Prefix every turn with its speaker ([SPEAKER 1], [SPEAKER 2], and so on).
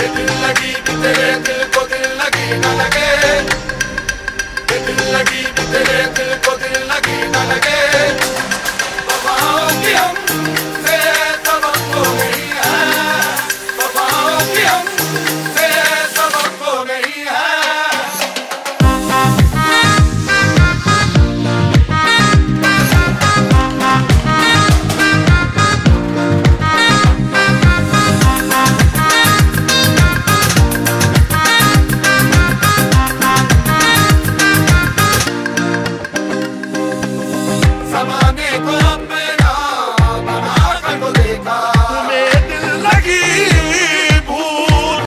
[SPEAKER 1] दिल लगी कि तेरे दिल को दिल लगी न लगे, दिल लगी कि तेरे दिल को दिल लगी न लगे।